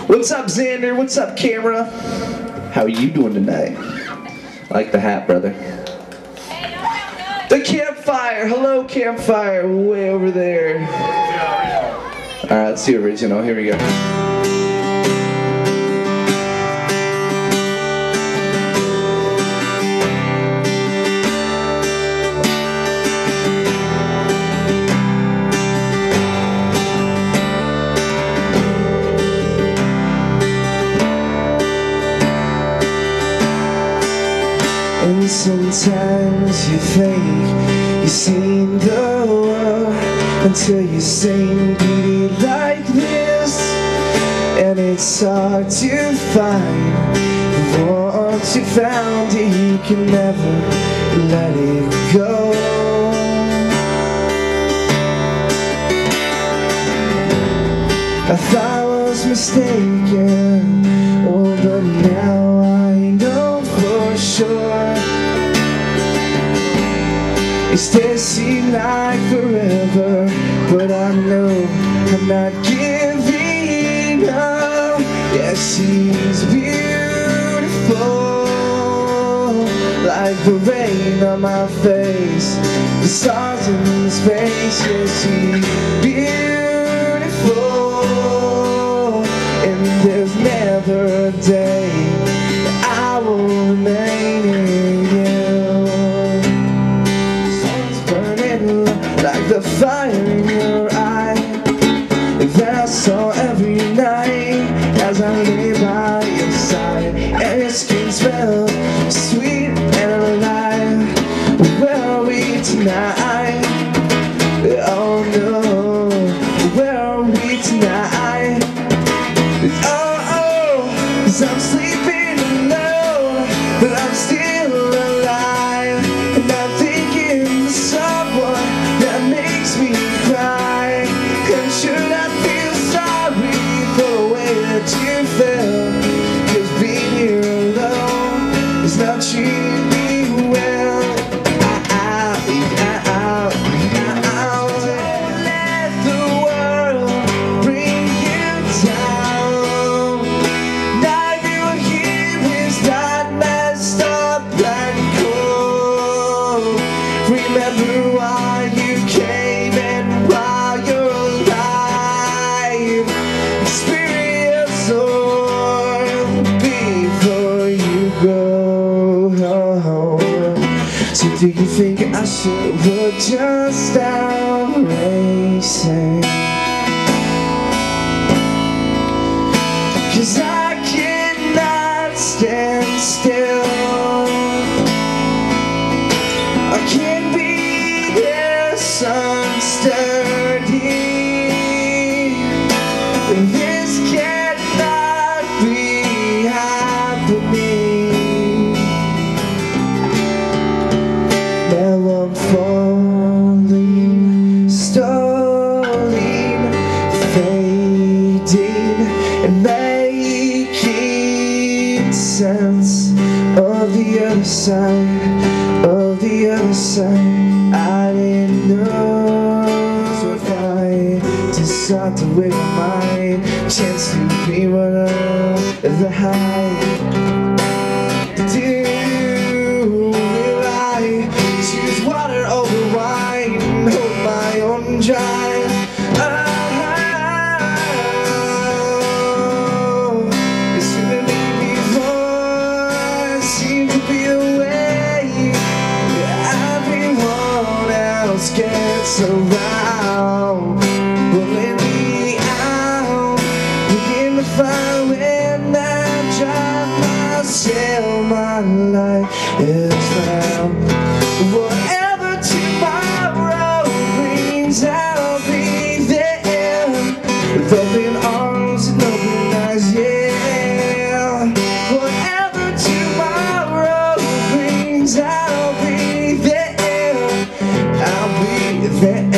What's up, Xander? What's up, camera? How are you doing tonight? I like the hat, brother. The campfire. Hello, campfire. Way over there. All right, let's do original. Here we go. And sometimes you think you've seen the world until you sing beauty like this, and it's hard to find. Once you found it, you can never let it go. I thought I was mistaken, oh, but now I know for sure. It's this seemed like forever, but I know I'm not giving up. Yeah, she's beautiful, like the rain on my face, the stars in space. Yeah, she's beautiful, and there's never a day I will remain in you. Like the fire in your eye that I saw every night as I lay by your side, and your skin smells sweet and alive. Where are we tonight? Oh no, where are we tonight? Oh, 'cause I'm sleeping alone, but I'm still alive, and I'm thinking of someone that makes me cry. And should I feel sorry for the way that you felt? 'Cause being here alone is not treating me well. Don't let the world bring you down. Now you're here is not messed up and cold. Remember why you came and while you're alive, experience all before you go. So do you think I would just stop racing? 'Cause I cannot stand still. I can't be this unsturdy. This cannot be happening. Now I'm falling, stalling, fading, and making sense of the other side, of the other side. I didn't know. So if I decide to wait my chance to be one of the high, will I choose water over wine and hold my own dry? It's been me before, it seemed to be the way everyone else gets around, pulling me out, begin to find when I drive myself, my life is found. Whatever tomorrow brings, I'll be there with open arms and open eyes, yeah. Whatever tomorrow brings, I'll be there. I'll be there.